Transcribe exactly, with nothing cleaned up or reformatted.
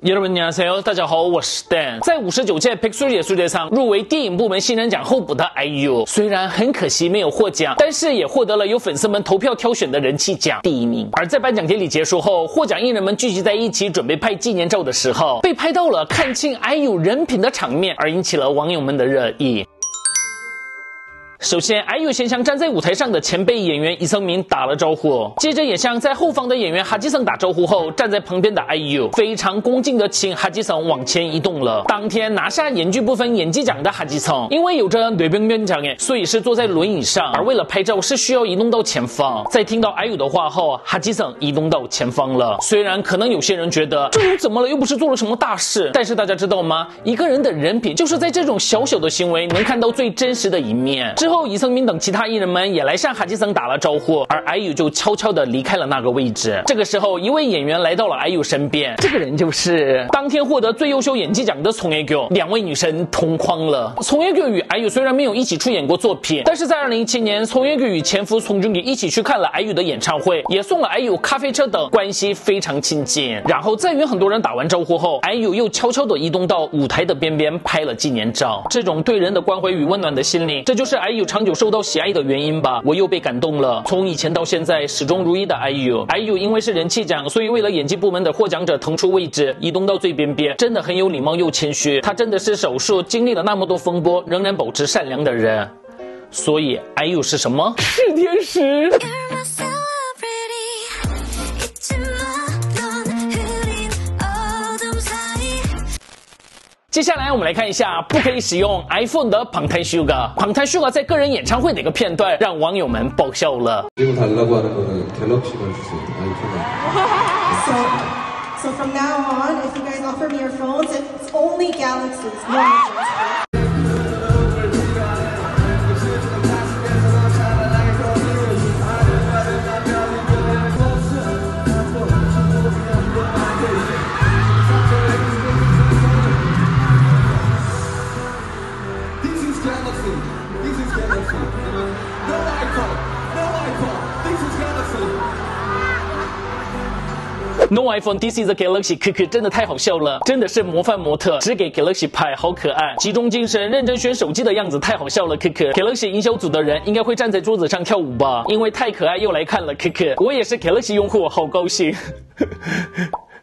여러분 안녕하세요，大家好，我是 Dan。在五十九届 Pixar 野世界上入围电影部门新人奖候补的 I U， 虽然很可惜没有获奖，但是也获得了由粉丝们投票挑选的人气奖第一名。而在颁奖典礼结束后，获奖艺人们聚集在一起准备拍纪念照的时候，被拍到了看清 I U 人品的场面，而引起了网友们的热议。 首先 ，I U 先向站在舞台上的前辈演员伊森明打了招呼，接着也向在后方的演员哈基森打招呼后，站在旁边的 I U 非常恭敬地请哈基森往前移动了。当天拿下演剧部分演技奖的哈基森，因为有着뇌병변 장애，所以是坐在轮椅上，而为了拍照是需要移动到前方。在听到 I U 的话后，哈基森移动到前方了。虽然可能有些人觉得这人怎么了，又不是做了什么大事，但是大家知道吗？一个人的人品就是在这种小小的行为能看到最真实的一面。之后。 后，伊森明等其他艺人们也来向哈基森打了招呼，而 I U 就悄悄地离开了那个位置。这个时候，一位演员来到了 I U 身边，这个人就是当天获得最优秀演技奖的宋慧乔。两位女神同框了。宋慧乔与 I U 虽然没有一起出演过作品，但是在二零一七年，宋慧乔与前夫宋仲基一起去看了 I U 的演唱会，也送了 I U 咖啡车等，关系非常亲近。然后在与很多人打完招呼后 ，I U 又悄悄地移动到舞台的边边拍了纪念照。这种对人的关怀与温暖的心灵，这就是 I U 长久受到喜爱的原因吧，我又被感动了。从以前到现在始终如一的 I U，I U 因为是人气奖，所以为了演技部门的获奖者腾出位置，移动到最边边，真的很有礼貌又谦虚。他真的是少数经历了那么多风波，仍然保持善良的人。所以 I U 是什么？是天使。 接下来我们来看一下不可以使用 iPhone 的방탄 슈가。방탄 슈가在个人演唱会的一个片段，让网友们爆笑了。 그리고 달라고 하는 거는 갤럭시만 주세요. 아이폰은. So, so from now on, if you guys offer me your phones, it's only Galaxies, no Androids. No iPhone, this is a Galaxy， 可可真的太好笑了，真的是模范模特，只给 Galaxy 拍，好可爱，集中精神，认真选手机的样子太好笑了，可可。Galaxy 营销组的人应该会站在桌子上跳舞吧，因为太可爱又来看了，可可。我也是 Galaxy 用户，好高兴。